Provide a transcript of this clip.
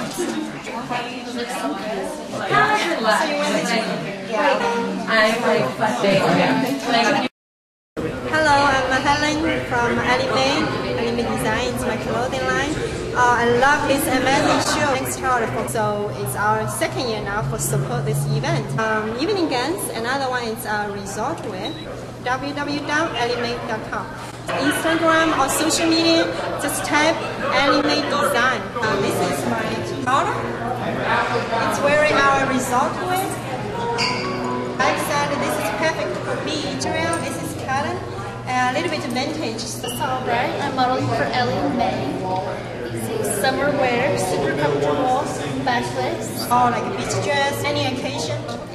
Hello, I'm Helen from Ellie Mei Unique Resort. It's my clothing line. I love this amazing show. Thanks to our folks. So it's our second year now for support this event. Evening gowns. Another one is Resort.We. www.elliemei.com. Instagram or social media, just type Ellie Mei Design. This is my daughter. It's wearing our Resort.We. Like I said, this is perfect for me. This is cotton, a little bit vintage. Alright, I'm modeling for Ellie Mei. Summer wear, super comfortable, backless. Or like a beach dress, any occasion.